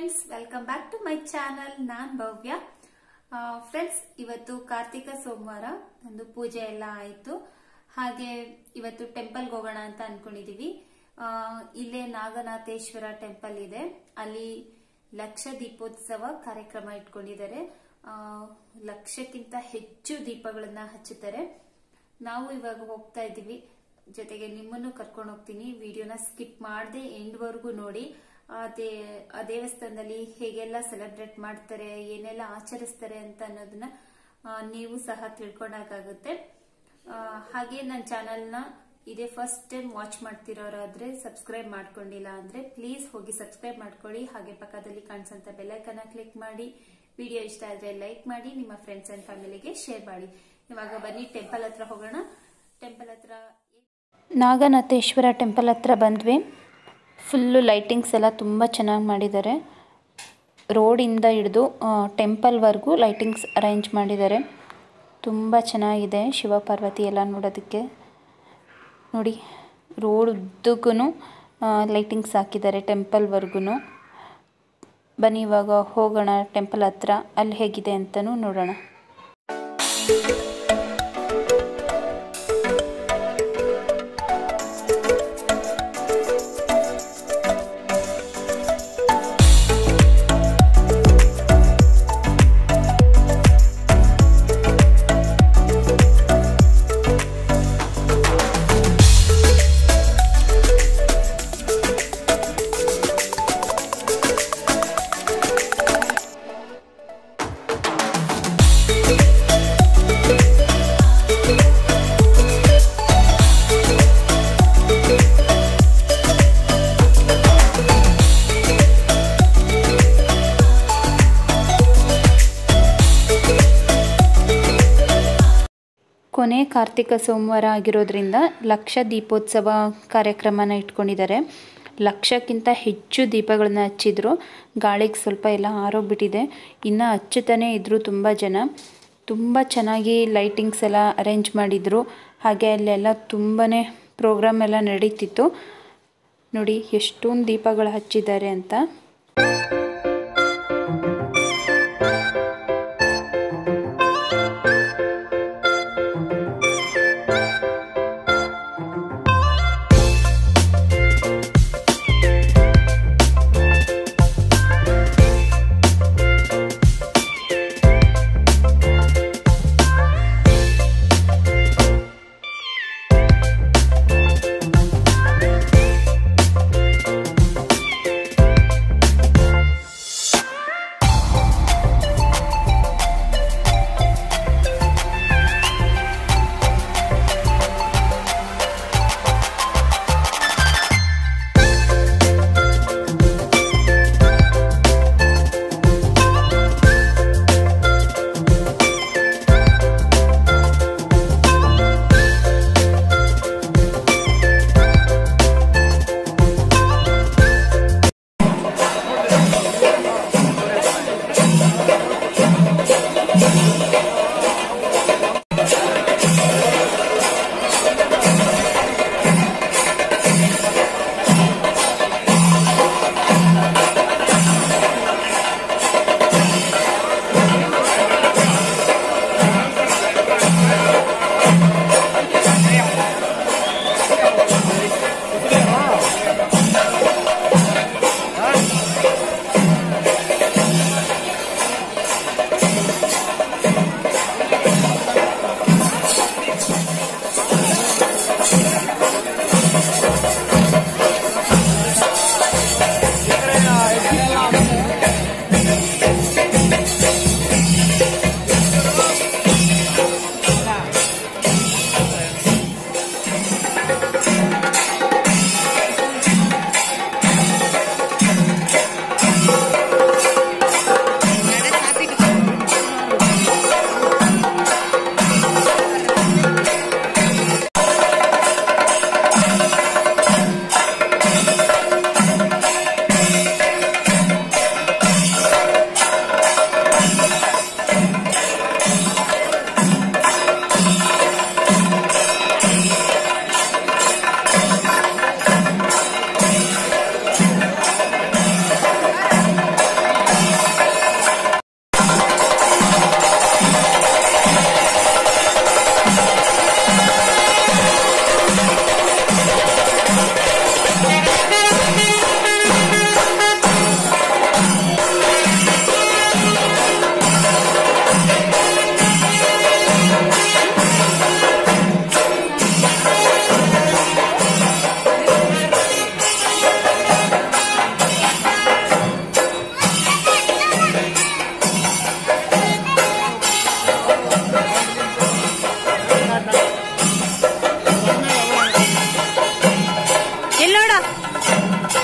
Friends, welcome back to my channel. ನಾನ್ Bhavya. Friends, ಇವತ್ತು ಕಾರ್ತಿಕ ಸೋಮವಾರ, ಒಂದು ಪೂಜೆ ಎಲ್ಲ ಆಯ್ತು. ಹಾಗೆ ಇವತ್ತು ಟೆಂಪಲ್ಗೆ ಹೋಗೋಣ ಅಂತ ಅನ್ಕೊಂಡಿದೀವಿ. ಇಲ್ಲೇ ನಾಗನಾಥೇಶ್ವರ ಟೆಂಪಲ್ ಇದೆ, ಅಲ್ಲಿ ಲಕ್ಷ ದೀಪೋತ್ಸವ ಕಾರ್ಯಕ್ರಮ ಇಟ್ಕೊಂಡಿದ್ದಾರೆ. ಲಕ್ಷಕ್ಕಿಂತ ಹೆಚ್ಚು ದೀಪಗಳನ್ನ ಹಚ್ಚುತ್ತಾರೆ. ನಾವು ಇವಾಗ ಹೋಗ್ತಾ ಇದೀವಿ, ಜೊತೆಗೆ ನಿಮ್ಮನ್ನು ಕರ್ಕೊಂಡು ಹೋಗ್ತೀನಿ. ವಿಡಿಯೋನ ಸ್ಕಿಪ್ ಮಾಡದೆ ಎಂಡ್ ವರೆಗೂ ನೋಡಿ. ಆ ದೇವಸ್ಥಾನದಲ್ಲಿ ಹೇಗೆಲ್ಲ ಸೆಲೆಬ್ರೇಟ್ ಮಾಡ್ತಾರೆ, ಏನೆಲ್ಲ ಆಚರಿಸ್ತಾರೆ ಅಂತ ಅನ್ನೋದನ್ನ ನೀವು ಸಹ ತಿಳ್ಕೊಂಡಾಗುತ್ತೆ. ಹಾಗೆ ನನ್ನ ಚಾನೆಲ್ನ ಇದೇ ಫಸ್ಟ್ ಟೈಮ್ ವಾಚ್ ಮಾಡ್ತಿರೋರಾದ್ರೆ, ಸಬ್ಸ್ಕ್ರೈಬ್ ಮಾಡ್ಕೊಂಡಿಲ್ಲ ಅಂದ್ರೆ ಪ್ಲೀಸ್ ಹೋಗಿ ಸಬ್ಸ್ಕ್ರೈಬ್ ಮಾಡ್ಕೊಳ್ಳಿ. ಹಾಗೆ ಪಕ್ಕದಲ್ಲಿ ಕಾಣಿಸಂತ ಬೆಲ್ ಐಕಾನ್ ಕ್ಲಿಕ್ ಮಾಡಿ. ವಿಡಿಯೋ ಇಷ್ಟ ಆದ್ರೆ ಲೈಕ್ ಮಾಡಿ, ನಿಮ್ಮ ಫ್ರೆಂಡ್ಸ್ ಅಂಡ್ ಫ್ಯಾಮಿಲಿಗೆ ಶೇರ್ ಮಾಡಿ. ಇವಾಗ ಬನ್ನಿ ಟೆಂಪಲ್ ಹತ್ರ ಹೋಗೋಣ. ಟೆಂಪಲ್ ಹತ್ರ ನಾಗನಾಥೇಶ್ವರ ಟೆಂಪಲ್ ಹತ್ರ ಬಂದ್ವಿ. ಫುಲ್ಲು ಲೈಟಿಂಗ್ಸ್ ಎಲ್ಲ ತುಂಬ ಚೆನ್ನಾಗಿ ಮಾಡಿದ್ದಾರೆ. ರೋಡಿಂದ ಹಿಡಿದು ಟೆಂಪಲ್ವರೆಗೂ ಲೈಟಿಂಗ್ಸ್ ಅರೇಂಜ್ ಮಾಡಿದ್ದಾರೆ. ತುಂಬ ಚೆನ್ನಾಗಿದೆ. ಶಿವ ಪಾರ್ವತಿ ಎಲ್ಲ ನೋಡೋದಕ್ಕೆ ನೋಡಿ, ರೋಡ್ ಉದ್ದಕ್ಕೂ ಲೈಟಿಂಗ್ಸ್ ಹಾಕಿದ್ದಾರೆ ಟೆಂಪಲ್ವರೆಗೂ. ಬನ್ನಿ ಇವಾಗ ಹೋಗೋಣ ಟೆಂಪಲ್ ಹತ್ರ, ಅಲ್ಲಿ ಹೇಗಿದೆ ಅಂತಲೂ ನೋಡೋಣ. ಕೊನೆ ಕಾರ್ತಿಕ ಸೋಮವಾರ ಆಗಿರೋದ್ರಿಂದ ಲಕ್ಷ ದೀಪೋತ್ಸವ ಕಾರ್ಯಕ್ರಮನ ಇಟ್ಕೊಂಡಿದ್ದಾರೆ. ಲಕ್ಷಕ್ಕಿಂತ ಹೆಚ್ಚು ದೀಪಗಳನ್ನ ಹಚ್ಚಿದ್ರು. ಗಾಳಿಗೆ ಸ್ವಲ್ಪ ಎಲ್ಲ ಆರೋಗ್ಬಿಟ್ಟಿದೆ. ಇನ್ನು ಹಚ್ಚುತ್ತಾನೆ ಇದ್ದರು ತುಂಬ ಜನ. ತುಂಬ ಚೆನ್ನಾಗಿ ಲೈಟಿಂಗ್ಸ್ ಎಲ್ಲ ಅರೇಂಜ್ ಮಾಡಿದರು. ಹಾಗೆ ಅಲ್ಲೆಲ್ಲ ತುಂಬಾ ಪ್ರೋಗ್ರಾಮ್ ಎಲ್ಲ ನಡೀತಿತ್ತು. ನೋಡಿ ಎಷ್ಟೊಂದು ದೀಪಗಳು ಹಚ್ಚಿದ್ದಾರೆ ಅಂತ.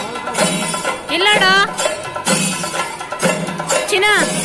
ಇಲ್ಲಡ ಚಿನ್ನ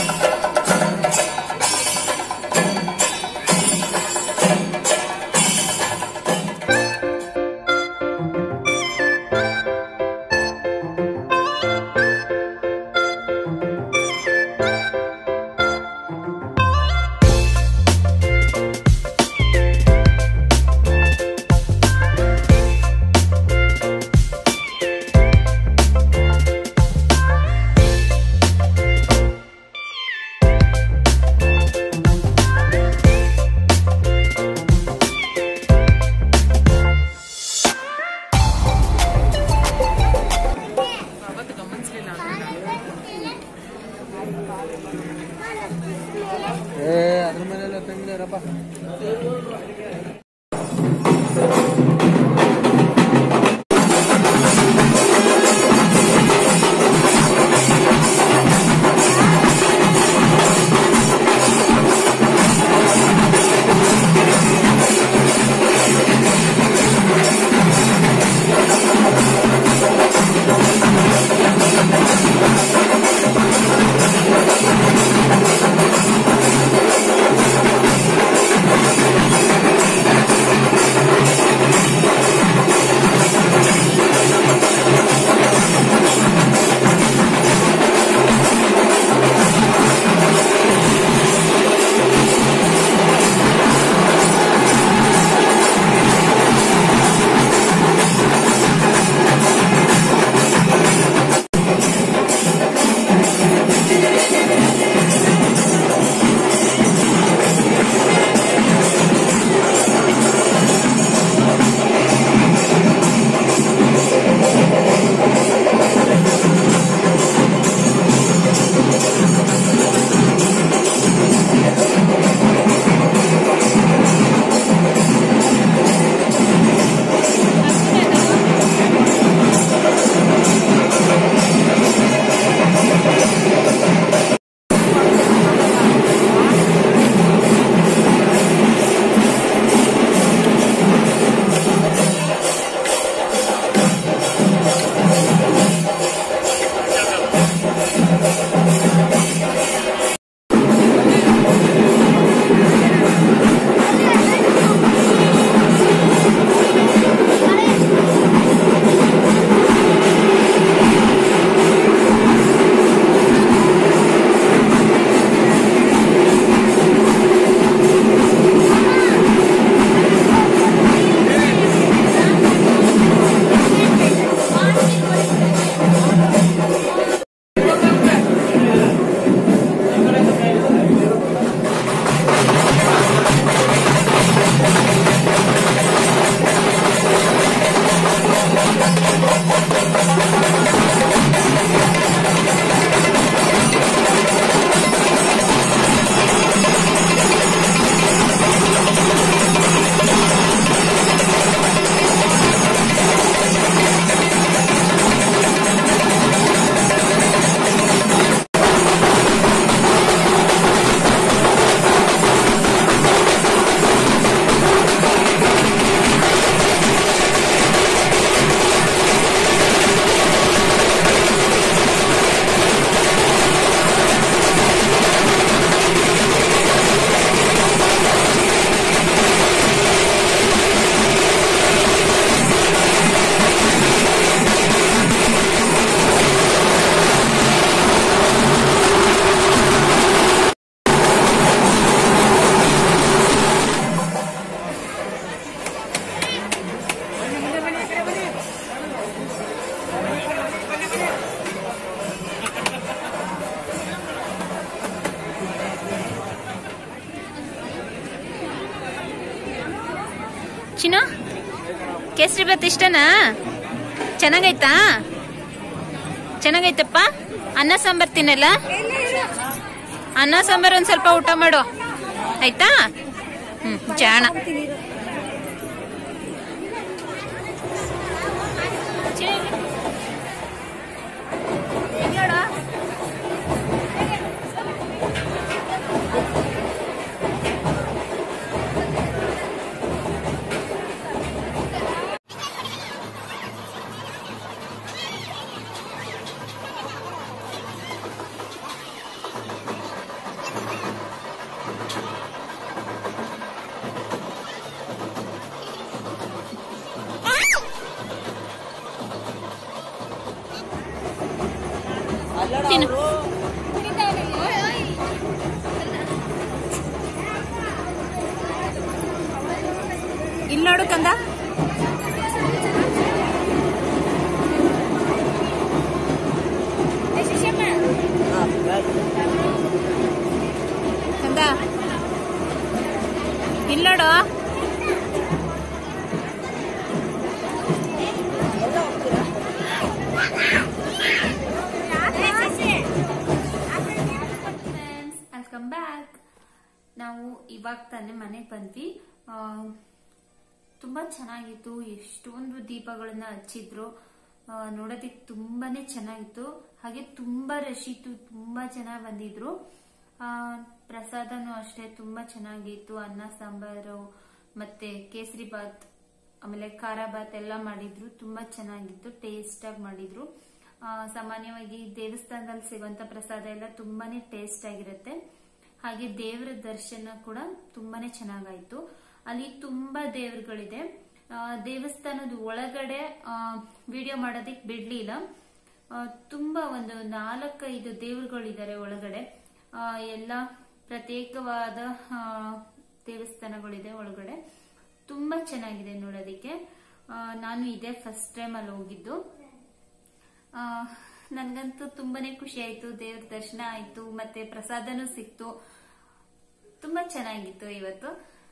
ಅದ್ರ ಮೇಲೆಲ್ಲ ತೆಂಗಿರಪ್ಪ. ಚಿನ್ನ ಕೇಸರಿ ಬಾತ್ ಇಷ್ಟನಾ? ಚೆನ್ನಾಗೈತಾ? ಚೆನ್ನಾಗೈತಪ್ಪ. ಅನ್ನ ಸಾಂಬಾರ್ ತಿನ್ನಲ್ಲ? ಅನ್ನ ಸಾಂಬಾರ್ ಒಂದ್ ಸ್ವಲ್ಪ ಊಟ ಮಾಡು ಆಯ್ತಾ? ಜಾಣ. ಇವಾಗ ತಾನೇ ಮನೆಗೆ ಬಂದ್ವಿ. ತುಂಬಾ ಚೆನ್ನಾಗಿತ್ತು. ಎಷ್ಟೊಂದು ದೀಪಗಳನ್ನ ಹಚ್ಚಿದ್ರು. ನೋಡೋದಿಕ್ ತುಂಬಾನೇ ಚೆನ್ನಾಗಿತ್ತು. ಹಾಗೆ ತುಂಬಾ ರಶ್ ಇತ್ತು. ತುಂಬಾ ಜನ ಬಂದಿದ್ರು. ಪ್ರಸಾದನೂ ಅಷ್ಟೇ ತುಂಬಾ ಚೆನ್ನಾಗಿತ್ತು. ಅನ್ನ ಸಾಂಬಾರು ಮತ್ತೆ ಕೇಸರಿ ಬಾತ್ ಆಮೇಲೆ ಖಾರ ಬಾತ್ ಎಲ್ಲ ಮಾಡಿದ್ರು. ತುಂಬಾ ಚೆನ್ನಾಗಿತ್ತು. ಟೇಸ್ಟ್ ಆಗಿ ಮಾಡಿದ್ರು. ಸಾಮಾನ್ಯವಾಗಿ ದೇವಸ್ಥಾನದಲ್ಲಿ ಸಿಗುವಂತ ಪ್ರಸಾದ ಎಲ್ಲ ತುಂಬಾನೇ ಟೇಸ್ಟ್ ಆಗಿರುತ್ತೆ. ಹಾಗೆ ದೇವರ ದರ್ಶನ ಕೂಡ ತುಂಬಾನೇ ಚೆನ್ನಾಗಾಯ್ತು. ಅಲ್ಲಿ ತುಂಬಾ ದೇವರುಗಳಿದೆ. ದೇವಸ್ಥಾನದ ಒಳಗಡೆ ವಿಡಿಯೋ ಮಾಡೋದಿಕ್ ಬಿಡ್ಲಿಲ್ಲ. ತುಂಬಾ ಒಂದು 4-5 ದೇವರುಗಳಿದ್ದಾರೆ ಒಳಗಡೆ. ಎಲ್ಲ ಪ್ರತ್ಯೇಕವಾದ ದೇವಸ್ಥಾನಗಳಿದೆ ಒಳಗಡೆ. ತುಂಬಾ ಚೆನ್ನಾಗಿದೆ ನೋಡೋದಿಕ್ಕೆ. ನಾನು ಇದೇ ಫಸ್ಟ್ ಟೈಮ್ ಅಲ್ಲಿ ಹೋಗಿದ್ದು. ನನ್ಗಂತೂ ತುಂಬಾನೇ ಖುಷಿ ಆಯ್ತು. ದೇವ್ರ ದರ್ಶನ ಆಯ್ತು, ಮತ್ತೆ ಪ್ರಸಾದನೂ ಸಿಕ್ತು. ತುಂಬಾ ಚೆನ್ನಾಗಿತ್ತು ಇವತ್ತು.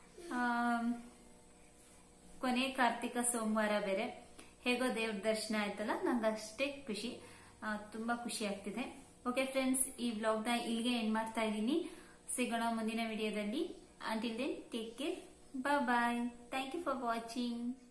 ಕೊನೆ ಕಾರ್ತಿಕ ಸೋಮವಾರ ಬೇರೆ. ಹೇಗೋ ದೇವ್ರ ದರ್ಶನ ಆಯ್ತಲ್ಲ, ನಂಗಷ್ಟೇ ಖುಷಿ. ತುಂಬಾ ಖುಷಿ ಆಗ್ತಿದೆ. ಓಕೆ ಫ್ರೆಂಡ್ಸ್, ಈ ವ್ಲಾಗ್ ನ ಇಲ್ಲಿಗೆ ಎಂಡ್ ಮಾಡ್ತಾ ಇದ್ದೀನಿ. ಸಿಗೋಣ ಮುಂದಿನ ವಿಡಿಯೋದಲ್ಲಿ. Until then, take care. Bye bye. Thank you for watching.